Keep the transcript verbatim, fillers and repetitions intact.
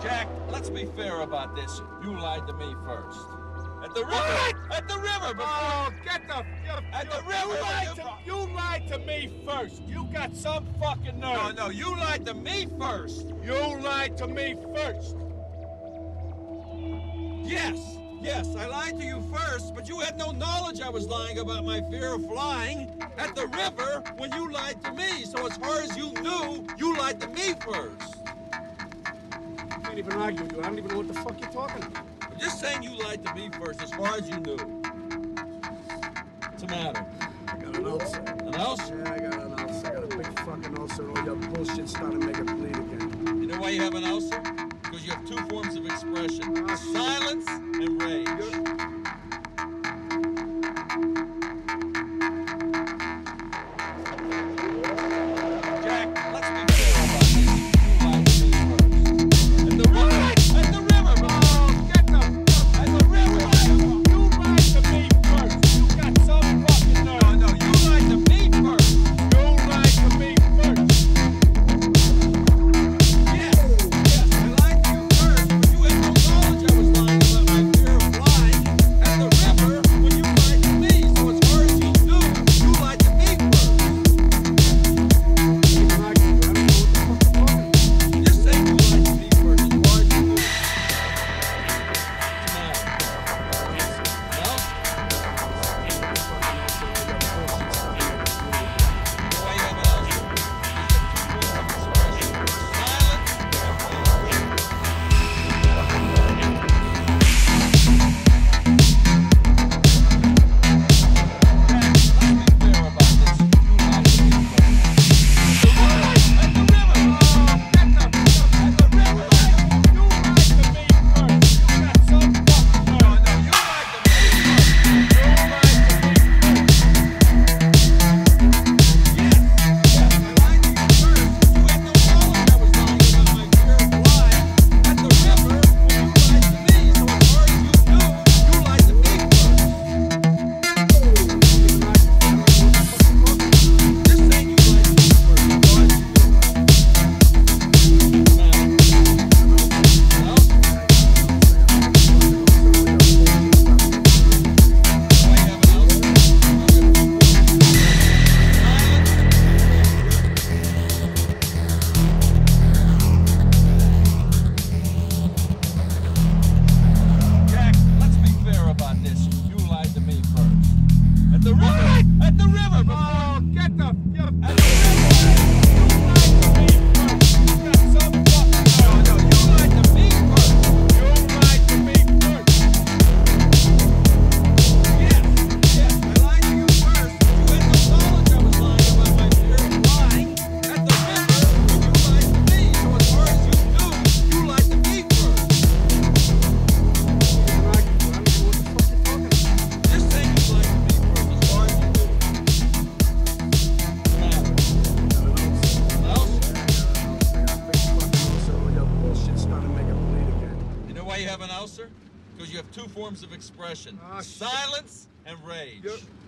Jack, let's be fair about this. You lied to me first. At the river! What? At the river! Before... Oh, get the... At the river! You lied, to, you lied to me first. You got some fucking nerve. No, no, you lied to me first. You lied to me first. Yes, yes, I lied to you first, but you had no knowledge I was lying about my fear of flying at the river when you lied to me. So as far as you knew, you lied to me first. I can't even argue with you. I don't even know what the fuck you're talking about. I'm just saying you lied to me first as far as you knew. What's the matter? I got an ulcer. An ulcer? Yeah, I got an ulcer. I got a big fucking ulcer, and all your bullshit started to make it bleed again. You know why you have an ulcer? Because you have two forms of expression. Ah, Silence and rage. You're... Why you have an ulcer? Because you have two forms of expression. Ah, Silence and rage. You're...